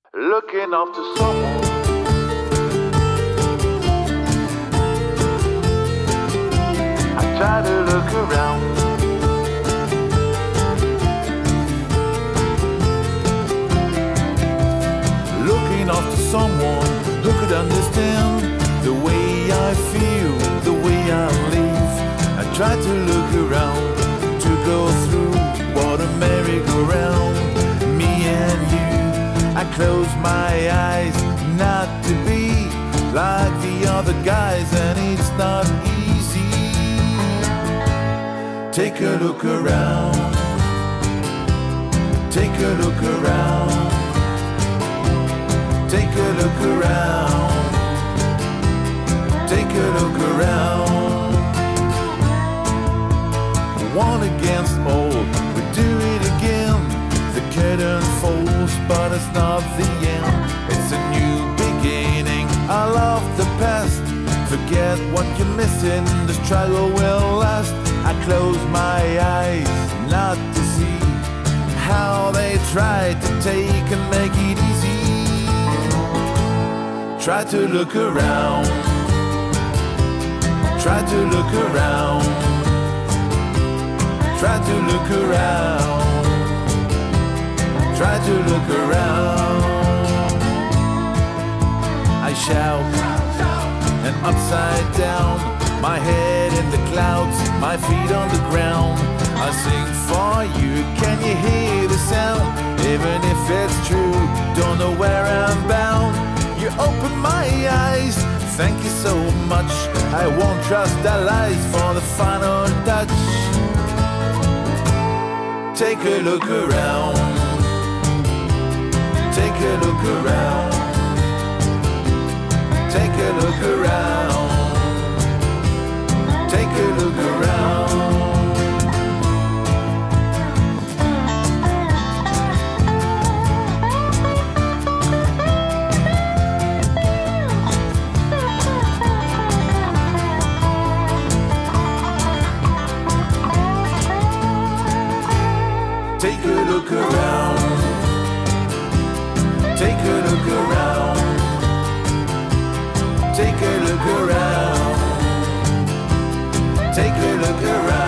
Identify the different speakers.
Speaker 1: looking after someone. I try to look around. Looking after someone who could understand the way I feel, the way I live. I try to look around, to go through what a merry-go-round. Me and you, I close my eyes not to be like the other guys, and it's not easy. Take a look around. Take a look around. Take a look around. Take a look around. One against all, we do it again. The curtain falls, but it's not the end. It's a new beginning. I love the past. Forget what you're missing. The struggle will last. I close my eyes not to see how they try to take and make it easy. Try to look around. Try to look around. Try to look around. Try to look around. I shout and upside down, my head in the clouds, my feet on the ground. I sing for you, can you hear the sound? Even if it's true, don't know where I'm bound. You open my eyes, thank you so much. I won't trust their lies for the final touch. Take a look around. Take a look around. Take a look around. Take a look around. Take a look around. Take a look around. Take a look around. Take a look around.